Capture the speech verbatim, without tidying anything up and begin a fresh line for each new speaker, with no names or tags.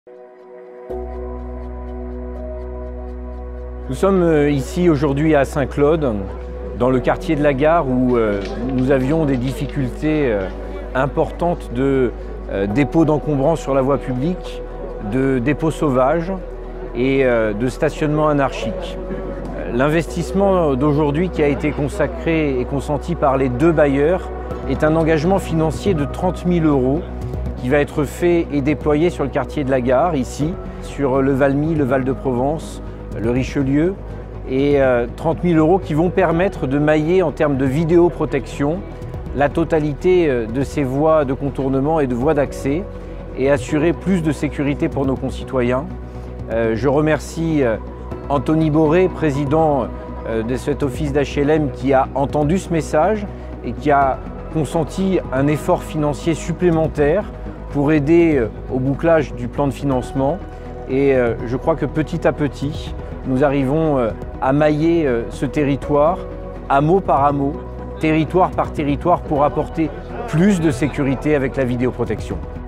Nous sommes ici aujourd'hui à Saint-Claude, dans le quartier de la Gare, où nous avions des difficultés importantes de dépôts d'encombrants sur la voie publique, de dépôts sauvages et de stationnement anarchique. L'investissement d'aujourd'hui qui a été consacré et consenti par les deux bailleurs est un engagement financier de trente mille euros qui va être fait et déployé sur le quartier de la Gare, ici, sur le Valmy, le Val-de-Provence, le Richelieu, et trente mille euros qui vont permettre de mailler en termes de vidéoprotection la totalité de ces voies de contournement et de voies d'accès et assurer plus de sécurité pour nos concitoyens. Je remercie Anthony Boré, président de cet office d'H L M, qui a entendu ce message et qui a consenti un effort financier supplémentaire pour aider au bouclage du plan de financement. Et je crois que petit à petit, nous arrivons à mailler ce territoire, hameau par hameau, territoire par territoire, pour apporter plus de sécurité avec la vidéoprotection.